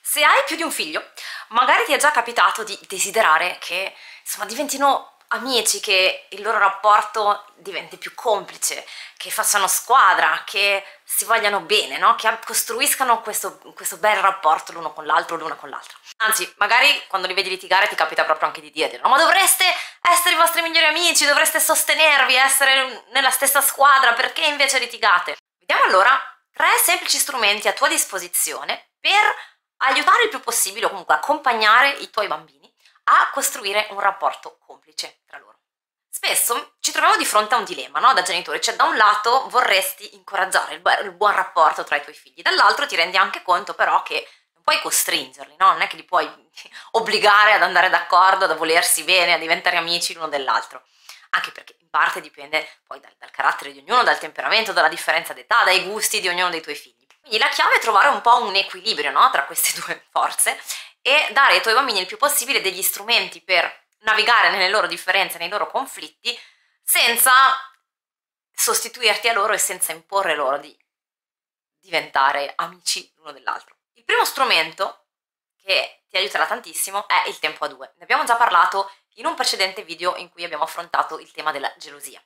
Se hai più di un figlio, magari ti è già capitato di desiderare che, insomma, diventino amici, che il loro rapporto diventi più complice, che facciano squadra, che si vogliano bene, no? Che costruiscano questo bel rapporto l'uno con l'altro, l'una con l'altra. Anzi, magari quando li vedi litigare ti capita proprio anche di dire: no, ma dovreste essere i vostri migliori amici, dovreste sostenervi, essere nella stessa squadra, perché invece litigate? Vediamo allora 3 semplici strumenti a tua disposizione per aiutare il più possibile, o comunque accompagnare i tuoi bambini a costruire un rapporto complice tra loro. Spesso ci troviamo di fronte a un dilemma, no? Da genitori, cioè da un lato vorresti incoraggiare il buon rapporto tra i tuoi figli, dall'altro ti rendi anche conto però che non puoi costringerli, no? Non è che li puoi obbligare ad andare d'accordo, ad volersi bene, a diventare amici l'uno dell'altro, anche perché in parte dipende poi dal carattere di ognuno, dal temperamento, dalla differenza d'età, dai gusti di ognuno dei tuoi figli. Quindi la chiave è trovare un po' un equilibrio, no? Tra queste due forze e dare ai tuoi bambini il più possibile degli strumenti per navigare nelle loro differenze, nei loro conflitti, senza sostituirti a loro e senza imporre loro di diventare amici l'uno dell'altro. Il primo strumento che ti aiuterà tantissimo è il tempo a due. Ne abbiamo già parlato in un precedente video in cui abbiamo affrontato il tema della gelosia.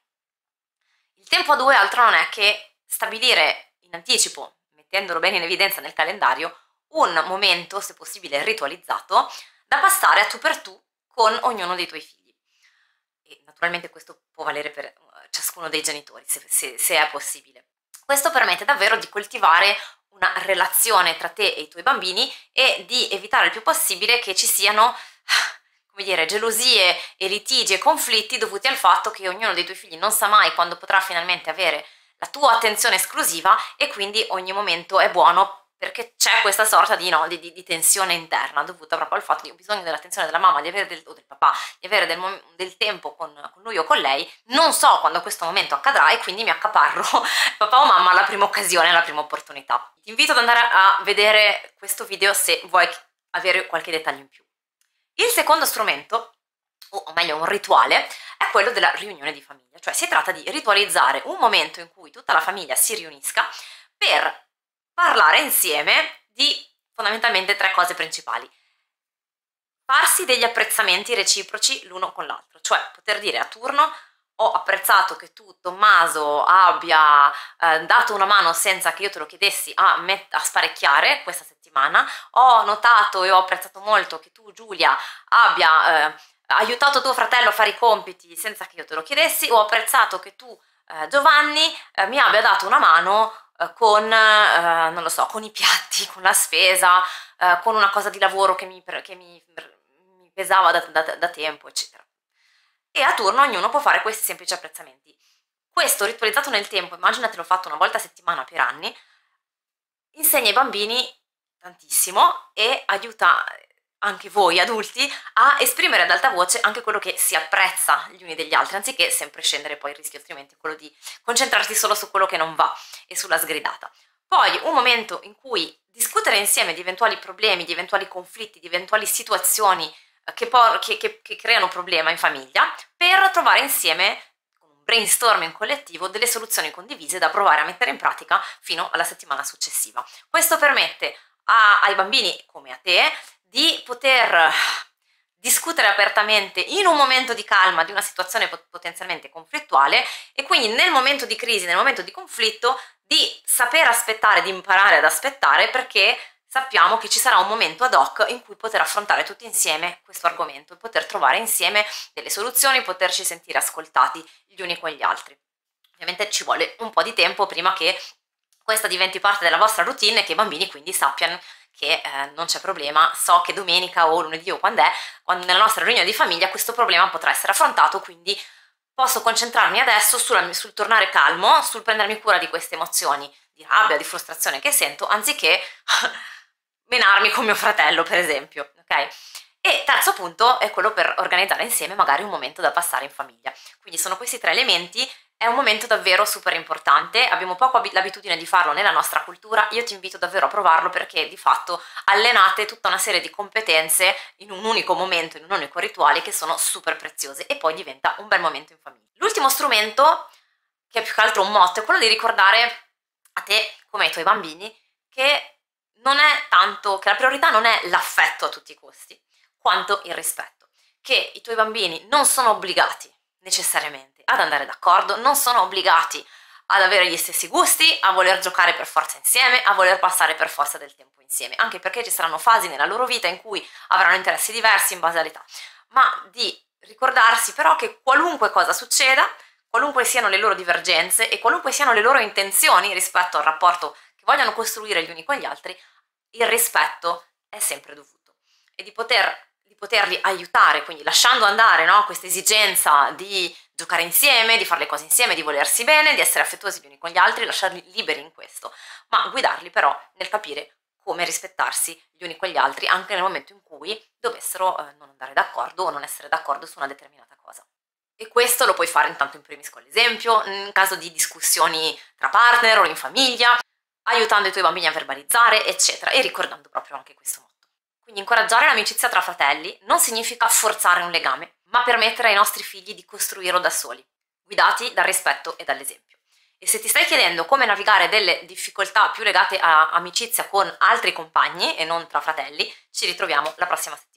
Il tempo a due altro non è che stabilire in anticipo, mettendolo bene in evidenza nel calendario, un momento, se possibile ritualizzato, da passare a tu per tu con ognuno dei tuoi figli. E naturalmente questo può valere per ciascuno dei genitori, se è possibile. Questo permette davvero di coltivare una relazione tra te e i tuoi bambini e di evitare il più possibile che ci siano, come dire, gelosie e litigi e conflitti dovuti al fatto che ognuno dei tuoi figli non sa mai quando potrà finalmente avere la tua attenzione esclusiva e quindi ogni momento è buono perché c'è questa sorta di tensione interna dovuta proprio al fatto che ho bisogno dell'attenzione della mamma, o del papà, di avere del tempo con lui o con lei, non so quando questo momento accadrà e quindi mi accaparro papà o mamma alla prima occasione, alla prima opportunità. Ti invito ad andare a vedere questo video se vuoi avere qualche dettaglio in più. Il secondo strumento, o meglio un rituale, è quello della riunione di famiglia, cioè si tratta di ritualizzare un momento in cui tutta la famiglia si riunisca per parlare insieme di fondamentalmente 3 cose principali. Farsi degli apprezzamenti reciproci l'uno con l'altro, cioè poter dire a turno: ho apprezzato che tu, Tommaso, abbia dato una mano senza che io te lo chiedessi a sparecchiare questa settimana, ho notato e ho apprezzato molto che tu, Giulia, abbia aiutato tuo fratello a fare i compiti senza che io te lo chiedessi, ho apprezzato che tu, Giovanni, mi abbia dato una mano con, non lo so, con i piatti, con la spesa, con una cosa di lavoro che mi pesava da tempo, eccetera. E a turno ognuno può fare questi semplici apprezzamenti. Questo ritualizzato nel tempo, immaginatelo fatto una volta a settimana per anni, insegna ai bambini tantissimo e aiuta anche voi adulti a esprimere ad alta voce anche quello che si apprezza gli uni degli altri, anziché sempre scendere, poi il rischio altrimenti è quello di concentrarsi solo su quello che non va e sulla sgridata. Poi un momento in cui discutere insieme di eventuali problemi, di eventuali conflitti, di eventuali situazioni che creano problema in famiglia, per trovare insieme, con un brainstorming collettivo, delle soluzioni condivise da provare a mettere in pratica fino alla settimana successiva. Questo permette ai bambini, come a te, di poter discutere apertamente in un momento di calma di una situazione potenzialmente conflittuale e quindi nel momento di crisi, nel momento di conflitto, di saper aspettare, di imparare ad aspettare, perché sappiamo che ci sarà un momento ad hoc in cui poter affrontare tutti insieme questo argomento e poter trovare insieme delle soluzioni, poterci sentire ascoltati gli uni con gli altri. Ovviamente ci vuole un po' di tempo prima che questa diventi parte della vostra routine e che i bambini quindi sappiano che non c'è problema, so che domenica o lunedì o quando nella nostra riunione di famiglia questo problema potrà essere affrontato, quindi posso concentrarmi adesso sul tornare calmo, sul prendermi cura di queste emozioni di rabbia, di frustrazione che sento, anziché menarmi con mio fratello, per esempio, ok? E terzo punto è quello per organizzare insieme magari un momento da passare in famiglia. Quindi sono questi 3 elementi. È un momento davvero super importante, abbiamo poco l'abitudine di farlo nella nostra cultura, io ti invito davvero a provarlo perché di fatto allenate tutta una serie di competenze in un unico momento, in un unico rituale, che sono super preziose e poi diventa un bel momento in famiglia. L'ultimo strumento, che è più che altro un motto, è quello di ricordare a te come ai tuoi bambini che non è tanto, che la priorità non è l'affetto a tutti i costi, quanto il rispetto, che i tuoi bambini non sono obbligati necessariamente ad andare d'accordo, non sono obbligati ad avere gli stessi gusti, a voler giocare per forza insieme, a voler passare per forza del tempo insieme, anche perché ci saranno fasi nella loro vita in cui avranno interessi diversi in base all'età, ma di ricordarsi però che qualunque cosa succeda, qualunque siano le loro divergenze e qualunque siano le loro intenzioni rispetto al rapporto che vogliono costruire gli uni con gli altri, il rispetto è sempre dovuto e di poterli aiutare, quindi lasciando andare, no, questa esigenza di giocare insieme, di fare le cose insieme, di volersi bene, di essere affettuosi gli uni con gli altri, lasciarli liberi in questo, ma guidarli però nel capire come rispettarsi gli uni con gli altri anche nel momento in cui dovessero non andare d'accordo o non essere d'accordo su una determinata cosa. E questo lo puoi fare intanto in primis con l'esempio, in caso di discussioni tra partner o in famiglia, aiutando i tuoi bambini a verbalizzare, eccetera, e ricordando proprio anche questo motto. Quindi incoraggiare l'amicizia tra fratelli non significa forzare un legame, ma permettere ai nostri figli di costruirlo da soli, guidati dal rispetto e dall'esempio. E se ti stai chiedendo come navigare delle difficoltà più legate a amicizia con altri compagni e non tra fratelli, ci ritroviamo la prossima settimana.